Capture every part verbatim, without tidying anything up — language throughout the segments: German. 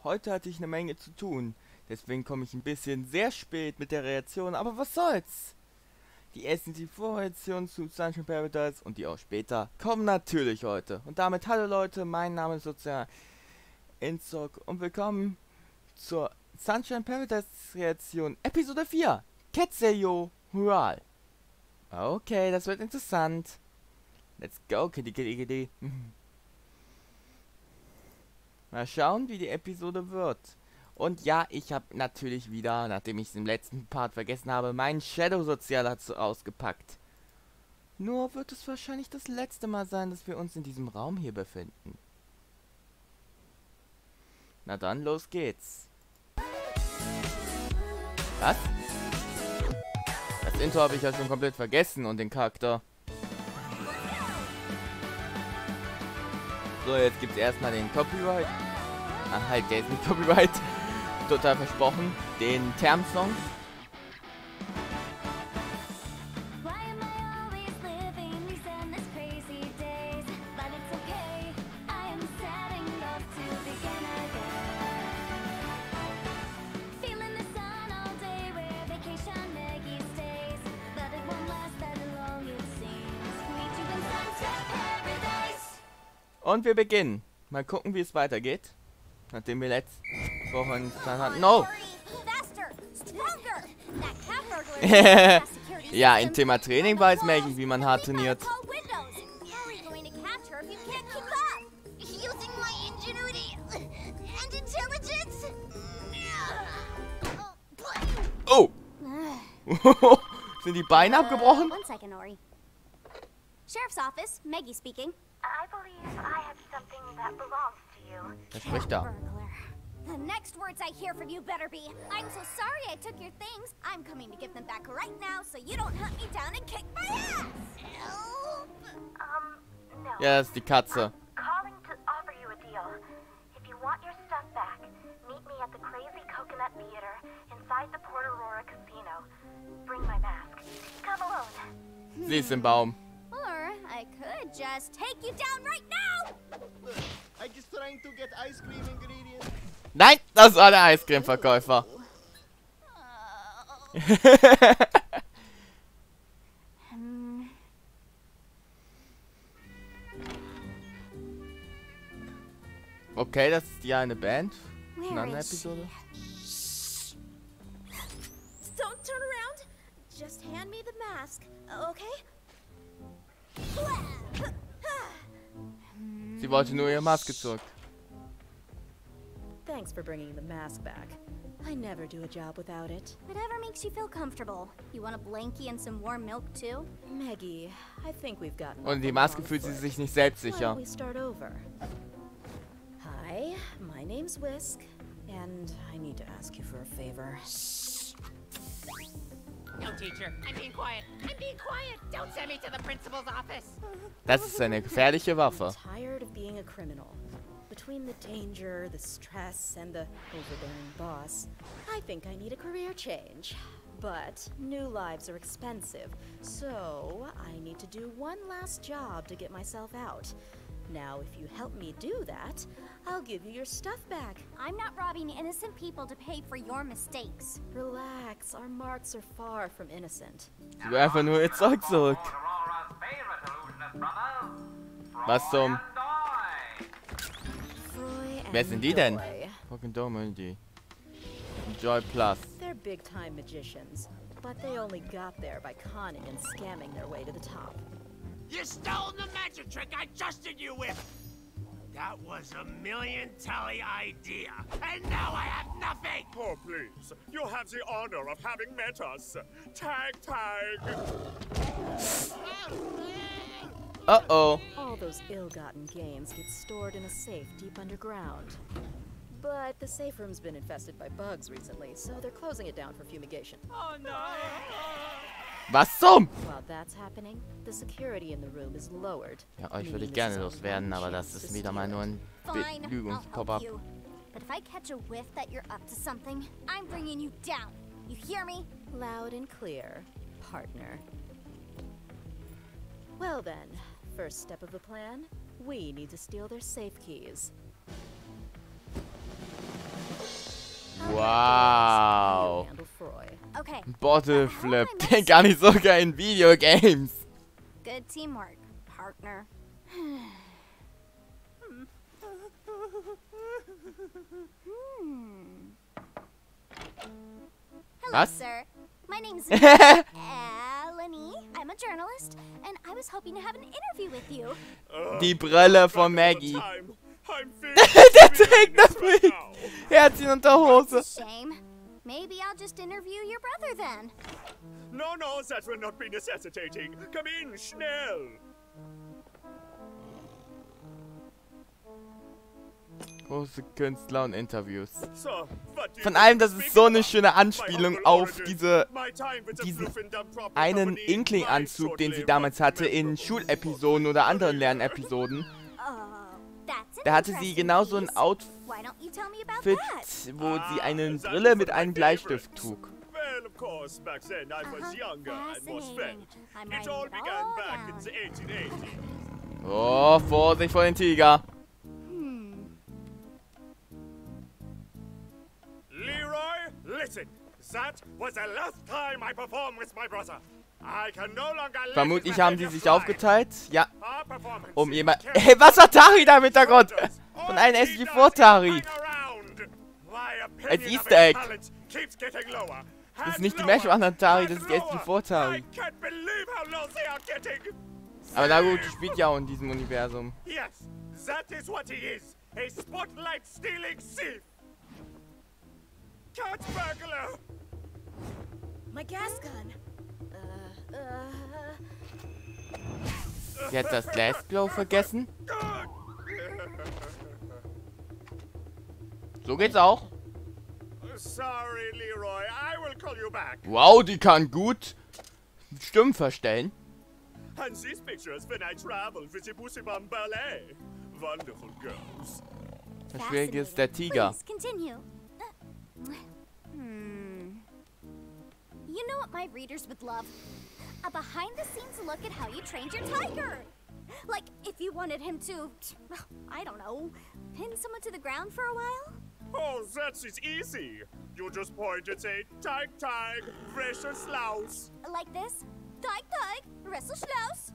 Heute hatte ich eine Menge zu tun. Deswegen komme ich ein bisschen sehr spät mit der Reaktion, aber was soll's? Die ersten die Vorreaktionen zu Sunshine Paradise und die auch später kommen natürlich heute. Und damit hallo Leute, mein Name ist Sozial Inzok und willkommen zur Sunshine Paradise Reaktion Episode vier. Ketseyo Hural. Okay, das wird interessant. Let's go, Kitty Kitty Kitty. Mal schauen, wie die Episode wird. Und ja, ich habe natürlich wieder, nachdem ich es im letzten Part vergessen habe, meinen Shadow-Sozial dazu ausgepackt. Nur wird es wahrscheinlich das letzte Mal sein, dass wir uns in diesem Raum hier befinden. Na dann, los geht's. Was? Das Intro habe ich ja schon komplett vergessen und den Charakter. So, jetzt gibt's erstmal den Copyright. Ah, halt, der ist nicht Copyright. Total versprochen. Den Term-Song. Und wir beginnen. Mal gucken, wie es weitergeht. Nachdem wir letzte Woche einen Plan hatten. No! Ja, im Thema Training weiß Maggie, wie man hart trainiert. Oh! Sind die Beine abgebrochen? Sheriff's office, Maggie speaking. I believe I have something that belongs to you. Wer spricht da? Burglar. The next words I hear from you better be, I'm so sorry I took your things. I'm coming to give them back right now so you don't hunt me down and kick my ass. Help! Um, no. Ja, das ist die Katze. I'm calling to offer you a deal. If you want your stuff back, meet me at the Crazy Coconut Theater inside the Port Aurora Casino. Bring my mask. Come alone. Sie ist im Baum. Or I could just take you down right now. I'm just trying to get ice cream ingredients. Nein, das war der Eiscreme-Verkäufer. Okay, das ist ja eine Band. Eine andere Episode. Don't turn around. Just hand me the mask, okay? Sie wollte nur ihre Maske zurück. Thanks for bringing the mask back. I never do a job without it. Whatever makes you feel comfortable. You want a blankie and some warm milk too? Maggie, I think we've got. Und die Maske fühlt sie sich nicht selbstsicher. We start over. Hi, my name's Whisk, and I need to ask you for a favor. No, teacher. I'm being quiet. I'm being quiet. Don't send me to the principal's office. Das ist eine gefährliche Waffe. I'm tired of being a criminal. Between the danger, the stress, and the overbearing boss, I think I need a career change. But new lives are expensive, so I need to do one last job to get myself out. Now, if you help me do that, I'll give you your stuff back. I'm not robbing innocent people to pay for your mistakes. Relax, our marks are far from innocent. Sie will einfach nur ihr Zeug zurück. Was zum... Froy Wer sind die denn? Doy. Fucking dumm, die. Joy Plus. They're big-time magicians, but they only got there by conning and scamming their way to the top. You stole the magic trick I trusted you with. That was a million telly idea, and now I have nothing. Oh, please. You have the honor of having met us. Tag, tag. Uh-oh. All those ill-gotten gains get stored in a safe deep underground. But the safe room's been infested by bugs recently, so they're closing it down for fumigation. Oh no! Was zum? While that's happening, the security in the room is lowered. Ja, euch würde ich gerne loswerden, aber das ist wieder mal nur ein Fine, I'll Lügenpop-up. help you. But if I catch a whiff that you're up to something, I'm bringing you down. You hear me? Loud and clear, partner. Well then, first step of the plan, we need to steal their safe keys. Wow. Handle Froy. Okay. Bottle Flip. Den kann ich sogar in Videogames. Good teamwork, partner. Hmm. Hello, Was? sir. My name's Eleni. I'm a journalist, and I was hoping to have an interview with you. Die Brille von Maggie. Time. I'm Der trägt das Bild. Herzchen unter Hose. It's a shame. Maybe I'll just interview your brother then. No, no, that will not be necessitating. Come in, schnell. Große Künstler und Interviews. So, what do Von you allem, das speak ist so eine about? schöne Anspielung My auf humble diese, origin. My time with the diesen Fluffin' Dumb Proper einen Company. Inkling-Anzug, My den sie short-lived damals hatte in memorable Schulepisoden oder anderen Lernepisoden. Oh, that's an Da hatte sie interesting genauso ein piece. Outfit, Why don't you tell me about that? wo sie eine Ah, Brille that mit was einem my Bleistift favorite. trug. Well, of course, back then I was Uh-huh. younger and more Fascinating. svelte. I'm It writing all it began all back in down. the eighteen eighties. Oh, Vorsicht vor den Tiger. Hmm. Leroy, listen. That was the last time I performed with my brother. I can no longer let Vermutlich his haben sie behavior sich fly. aufgeteilt. Ja, Our performance um is jemand... carried Hey, was hat Tari da im Hintergrund? photos. Von All einem he S G does vor is Tari. hang around. My opinion Als of Easter his Egg. talents keeps getting lower. Das ist And nicht die lower, Mesh-Wandern Tari, and das ist die S G lower. vor Tari. I can't believe how low they are getting. Aber na gut, die spielt ja auch in diesem Universum. Yes, that is what he is. A spotlight-stealing thief. Cat burglar. My gas gun. Uh, uh. Sie hat das Last Blow vergessen. So geht's auch. Sorry, Leroy. I will call you back. Wow, die kann gut Stimmen verstellen. And these pictures when I travel with the Busibam Ballet. Wonderful girls. Das Schwierige ist der Tiger. Please continue. Uh, hmm. You know what my readers would love? A behind-the-scenes look at how you trained your tiger. Like, if you wanted him to, I don't know, pin someone to the ground for a while? Oh, that is easy. You just point and say, Tag, tag, Resche Slaus. Like this? Teig, teig, Wrestle-Schlaus.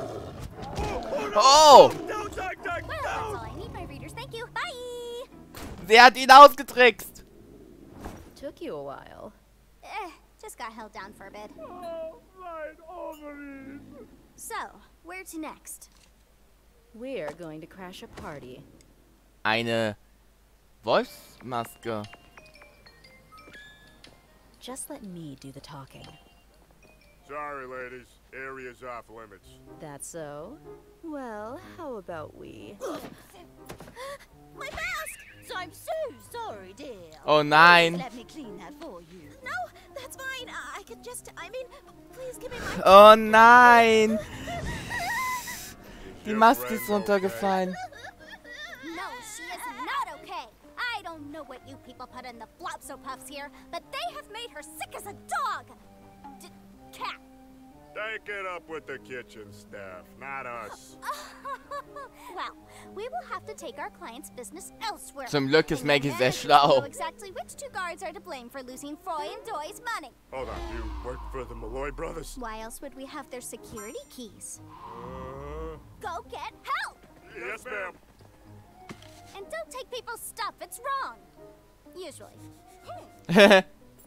Oh! No, tag, tag, Well, that's all no! I need, my readers. Thank you. Bye! Sie hat ihn ausgetrickst. Took you a while. Eh, just got held down for a bit. Oh, mein ovaries. So, where to next? We're going to crash a party. Eine Wolfsmaske. Just let me do the talking. Sorry, ladies. Area's off limits. That so? Well, how about we? My mask! So I'm so sorry, dear. Oh nein. Let me clean that for you. No, that's fine. I could just, I mean, please give me my... Oh nein. Die Maske ist runtergefallen. No, she is not okay. I don't know what you people put in the Flopso Puffs here, but they have made her sick as a dog. D cat. Take it up with the kitchen staff, not us. Well, we will have to take our client's business elsewhere. Zum Glück ist And Maggie then sehr we will schlau. know exactly which two guards are to blame for losing Foy and Doy's money. Hold on, you work for the Malloy brothers? Why else would we have their security keys? Uh, Go get help! yes, ma'am. And don't take people's stuff, it's wrong. Usually. Hat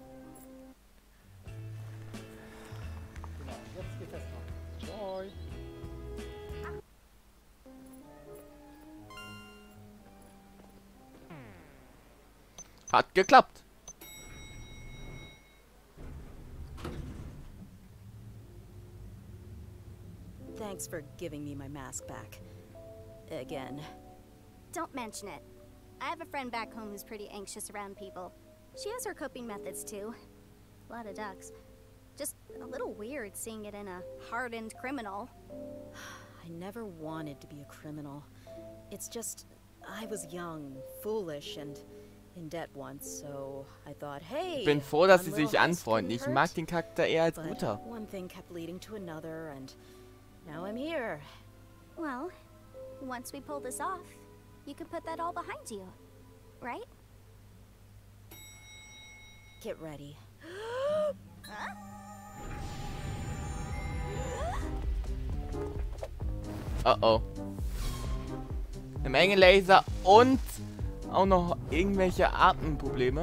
geklappt. Thanks for giving me my mask back. Again. Don't mention it. I have a friend back home who's pretty anxious around people. She has her coping methods too. A lot of ducks. Just a little weird seeing it in a hardened criminal. I never wanted to be a criminal. It's just, I was young, foolish, and in debt once, so I thought, hey, Ich bin froh, dass one sie little sich heist anfreunden. couldn't Ich hurt. mag den Charakter eher als But Mutter. one thing kept leading to another, and now I'm here. Well, once we pull this off, you can put that all behind you, right? Get ready. Oh oh. Eine Menge Laser und auch noch irgendwelche Atemprobleme.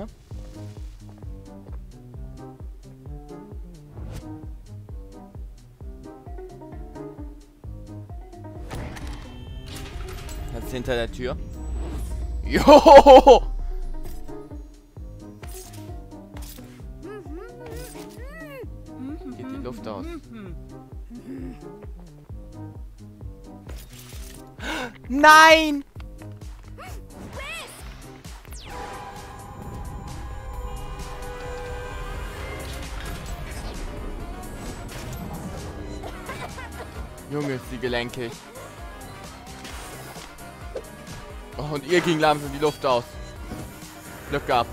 Das ist hinter der Tür. Jo! Geht die Luft aus. Nein! Junge, ist die gelenkig. Oh, und ihr ging langsam die Luft aus. Glück gehabt.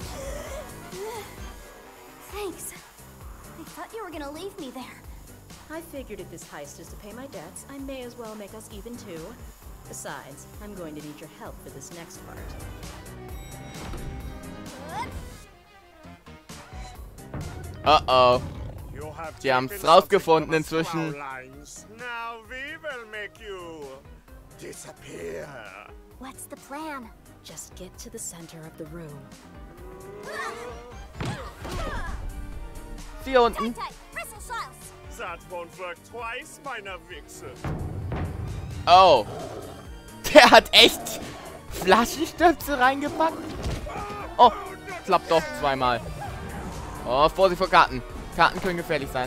Thanks. I thought you were gonna leave me there. I figured if this heist is to pay my debts, I may as well make us even too. Besides, I'm going to need your help for this next part. Uh oh. You have Sie haben's taken rausgefunden something from inzwischen. our lines. Now we will make you disappear. What's the plan? Just get to the center of the room. Sie unten. Tight, tight. Bristle Shiles. That won't work twice, meiner Wichse. Oh. Der hat echt Flaschenstöpsel reingepackt. Oh, klappt doch zweimal. Oh, Vorsicht vor Karten. Karten können gefährlich sein.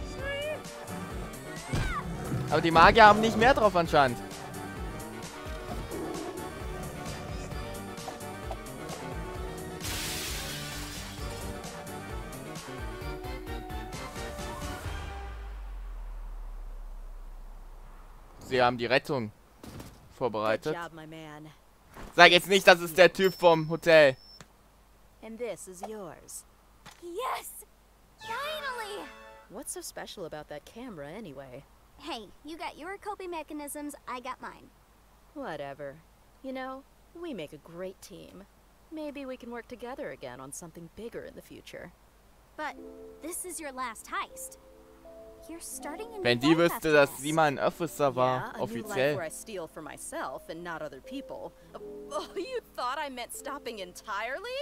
Aber die Magier haben nicht mehr drauf anscheinend. Sie haben die Rettung Good vorbereitet. job, my man. Sag jetzt nicht, das ist der Typ vom Hotel. And this is yours. Yes! Finally! What's so special about that camera anyway? Hey, you got your coping mechanisms, I got mine. Whatever. You know, we make a great team. Maybe we can work together again on something bigger in the future. But this is your last heist. You're starting a new Wenn die life wüsste, after dass this. sie mal ein Officer war, Yeah, a new life offiziell. where I steal for myself and not other people. Oh, you thought I meant stopping entirely?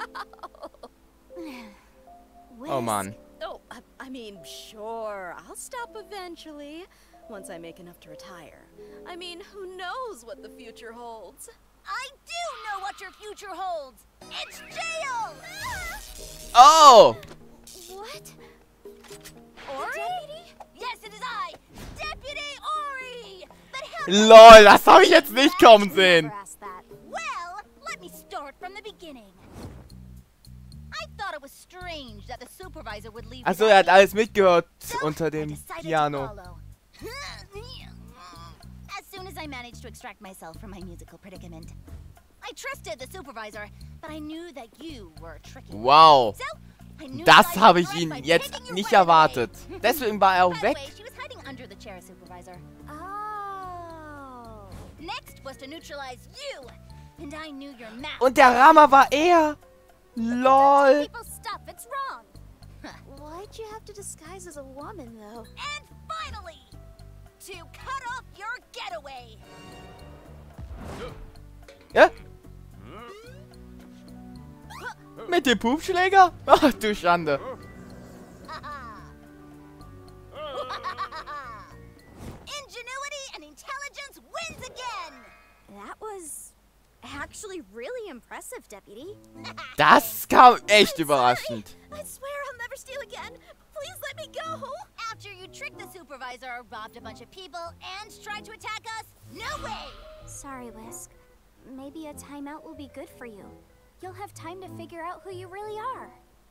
Oh Mann. Oh, I, I mean, sure, I'll stop eventually, once I make enough to retire. I mean, who knows what the future holds? I do know what your future holds! It's jail! Oh! What? Ori? Deputy? Yes, it is I! Deputy Ori! But how LOL, das habe ich jetzt nicht kommen sehen. Never asked that. Well, let me start from the beginning. I thought it was strange that the supervisor would leave. Achso, er hat alles mitgehört unter dem Piano. As soon as I managed to extract myself from my musical predicament, I trusted the supervisor, but I knew that you were tricky. Wow. So, I knew Das I habe would ich hide ihn by jetzt taking your nicht weapon away. erwartet. Deswegen war er auch By the weg. way, she was hiding under the chair, supervisor. Oh. Next was to neutralize you, and I knew your map. Und der Rammer war er. LOL. People's stuff, it's wrong. Why'd you have to disguise as a woman, though? And finally, to cut off your getaway. Ja? Mit dem Pupschläger? Ach du Schande. Ingenuity and intelligence wins again. That was actually really impressive, Deputy. Das kam echt überraschend. I swear I'll never steal again. Please let me go. After you tricked the supervisor, robbed a bunch of people, and tried to attack us? No way! Sorry, Whisk. Maybe a timeout will be good for you. You'll have time to figure out who you really are.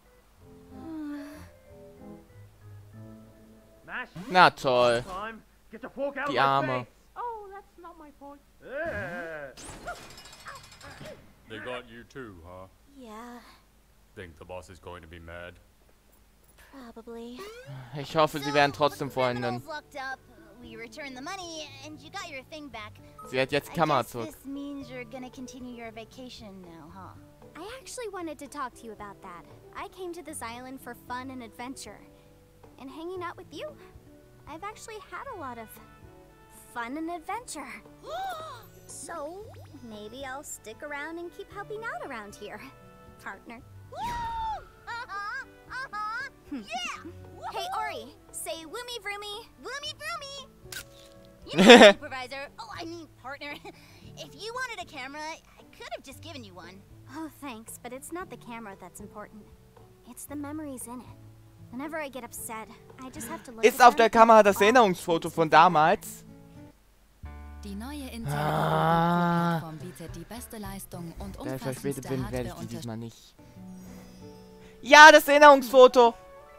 Mash, Na toll. time. Get the fork out Die of my Arme. face. Oh, that's not my point. Yeah. They got you too, huh? Yeah, Think the boss is going to be mad? probably. Ich hoffe, sie werden trotzdem the Freundinnen. criminals locked up. We returned the money, and you got your thing back. Sie hat jetzt die I Kamera guess zurück. this means you're gonna continue your vacation now, huh? I actually wanted to talk to you about that. I came to this island for fun and adventure. And hanging out with you, I've actually had a lot of fun and adventure. So, maybe I'll stick around and keep helping out around here, partner. Uh-huh, uh-huh, yeah! Hey, Ori, say woomy vroomy. Woomy broomy! You know, supervisor, oh, I mean partner, if you wanted a camera, I could have just given you one. Oh, thanks, but it's not the camera that's important. It's the memories in it. Whenever I get upset, I just have to look Ist at auf der them. Kamera das Erinnerungsfoto von damals? Die neue Ah. Intel-Plattform bietet die beste Leistung und Da ich verspätet umfassendste bin, werde ich die Hardware-Unterstützung. diesmal nicht. Ja, das Erinnerungsfoto!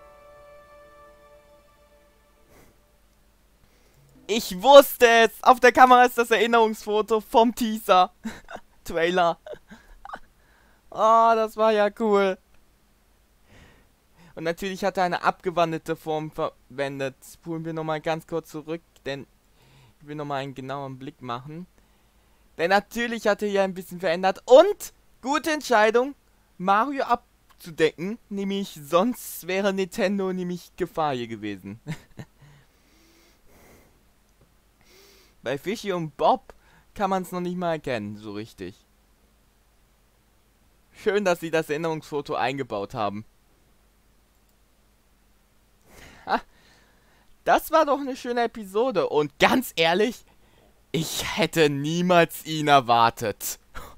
Ich wusste es! Auf der Kamera ist das Erinnerungsfoto vom Teaser. Trailer. Oh, das war ja cool. Und natürlich hat er eine abgewandelte Form verwendet. Spulen wir nochmal ganz kurz zurück, denn ich will nochmal einen genauen Blick machen. Denn natürlich hat er hier ein bisschen verändert. Und, gute Entscheidung, Mario abzudecken. Nämlich, sonst wäre Nintendo nämlich Gefahr hier gewesen. Bei Fishy und Bob kann man es noch nicht mal erkennen, so richtig. Schön, dass sie das Erinnerungsfoto eingebaut haben. Ha, das war doch eine schöne Episode. Und ganz ehrlich, ich hätte niemals ihn erwartet.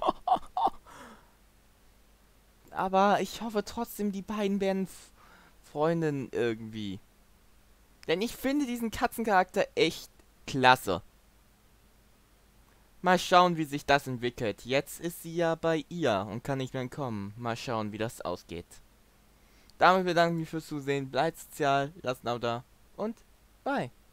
Aber ich hoffe trotzdem, die beiden werden Freundinnen irgendwie. Denn ich finde diesen Katzencharakter echt klasse. Mal schauen, wie sich das entwickelt. Jetzt ist sie ja bei ihr und kann nicht mehr kommen. Mal schauen, wie das ausgeht. Damit bedanke ich mich fürs Zusehen. Bleibt sozial, lasst ein Abo da und bye.